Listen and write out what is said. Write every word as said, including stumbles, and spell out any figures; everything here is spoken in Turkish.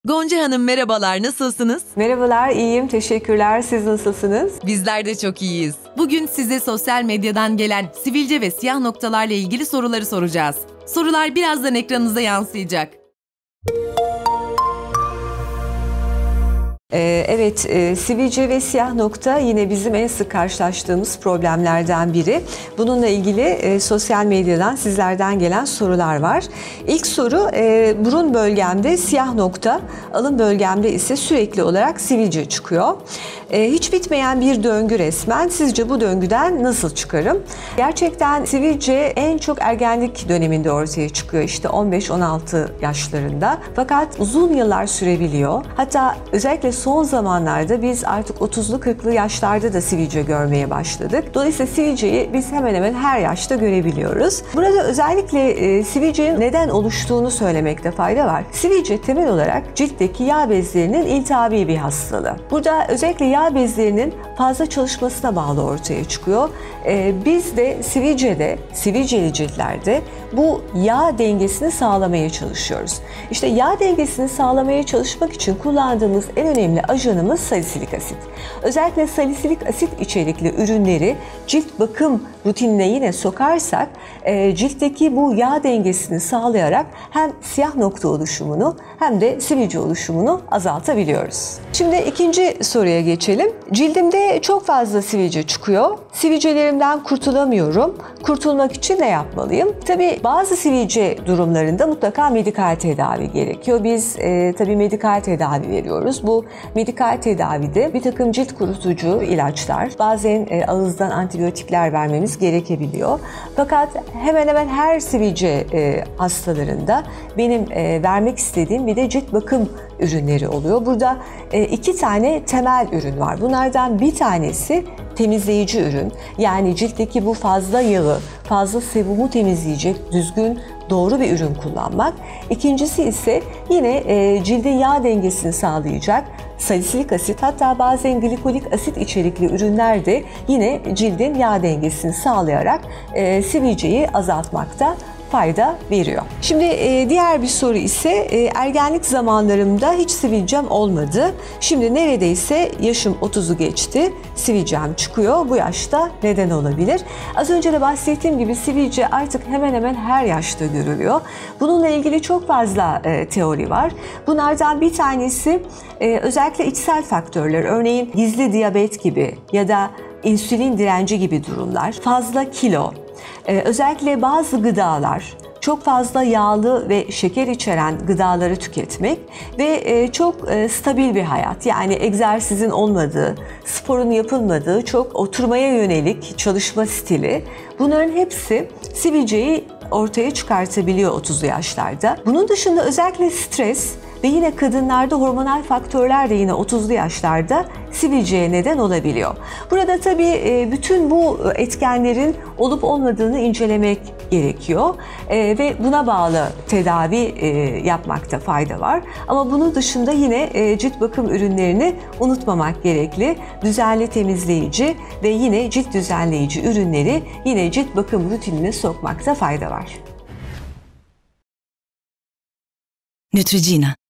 Gonca Hanım merhabalar, nasılsınız? Merhabalar, iyiyim. Teşekkürler. Siz nasılsınız? Bizler de çok iyiyiz. Bugün size sosyal medyadan gelen sivilce ve siyah noktalarla ilgili soruları soracağız. Sorular birazdan ekranınıza yansıyacak. Evet, e, sivilce ve siyah nokta yine bizim en sık karşılaştığımız problemlerden biri. Bununla ilgili e, sosyal medyadan sizlerden gelen sorular var. İlk soru, e, burun bölgemde siyah nokta, alın bölgemde ise sürekli olarak sivilce çıkıyor. E, hiç bitmeyen bir döngü resmen. Sizce bu döngüden nasıl çıkarım? Gerçekten sivilce en çok ergenlik döneminde ortaya çıkıyor, işte on beş on altı yaşlarında. Fakat uzun yıllar sürebiliyor. Hatta özellikle son zamanlarda biz artık otuzlu kırklı yaşlarda da sivilce görmeye başladık. Dolayısıyla sivilceyi biz hemen hemen her yaşta görebiliyoruz. Burada özellikle e, sivilcenin neden oluştuğunu söylemekte fayda var. Sivilce temel olarak ciltteki yağ bezlerinin iltihabi bir hastalığı. Burada özellikle yağ bezlerinin fazla çalışmasına bağlı ortaya çıkıyor. E, biz de sivilcede, sivilceli ciltlerde bu yağ dengesini sağlamaya çalışıyoruz. İşte yağ dengesini sağlamaya çalışmak için kullandığımız en önemli ajanımız salisilik asit. Özellikle salisilik asit içerikli ürünleri cilt bakım rutinine yine sokarsak e, ciltteki bu yağ dengesini sağlayarak hem siyah nokta oluşumunu hem de sivilce oluşumunu azaltabiliyoruz. Şimdi ikinci soruya geçelim. Cildimde çok fazla sivilce çıkıyor. Sivilcelerimden kurtulamıyorum. Kurtulmak için ne yapmalıyım? Tabii bazı sivilce durumlarında mutlaka medikal tedavi gerekiyor. Biz e, tabii medikal tedavi veriyoruz. Bu medikal tedavide bir takım cilt kurutucu ilaçlar, bazen e, ağızdan antibiyotikler vermemiz gerekebiliyor. Fakat hemen hemen her sivilce e, hastalarında benim e, vermek istediğim bir de cilt bakım ürünleri oluyor. Burada e, iki tane temel ürün var. Bunlardan bir tanesi temizleyici ürün. Yani ciltteki bu fazla yağı, fazla sebumu temizleyecek düzgün, doğru bir ürün kullanmak. İkincisi ise yine e, cildin yağ dengesini sağlayacak salisilik asit, hatta bazen glikolik asit içerikli ürünler de yine cildin yağ dengesini sağlayarak e, sivilceyi azaltmakta fayda veriyor. Şimdi e, diğer bir soru ise e, ergenlik zamanlarımda hiç sivilcem olmadı. Şimdi neredeyse yaşım otuzu geçti. Sivilcem çıkıyor. Bu yaşta neden olabilir? Az önce de bahsettiğim gibi sivilce artık hemen hemen her yaşta görülüyor. Bununla ilgili çok fazla e, teori var. Bunlardan bir tanesi e, özellikle içsel faktörler. Örneğin gizli diyabet gibi ya da insülin direnci gibi durumlar. Fazla kilo. Ee, özellikle bazı gıdalar, çok fazla yağlı ve şeker içeren gıdaları tüketmek ve e, çok e, stabil bir hayat, yani egzersizin olmadığı, sporun yapılmadığı, çok oturmaya yönelik çalışma stili, bunların hepsi sivilceyi ortaya çıkartabiliyor otuzlu yaşlarda. Bunun dışında özellikle stres ve yine kadınlarda hormonal faktörler de yine otuzlu yaşlarda sivilceye neden olabiliyor. Burada tabii bütün bu etkenlerin olup olmadığını incelemek gerekiyor ve buna bağlı tedavi yapmakta fayda var. Ama bunun dışında yine cilt bakım ürünlerini unutmamak gerekli. Düzenli temizleyici ve yine cilt düzenleyici ürünleri yine cilt bakım rutinine sokmakta fayda var. Neutrogena.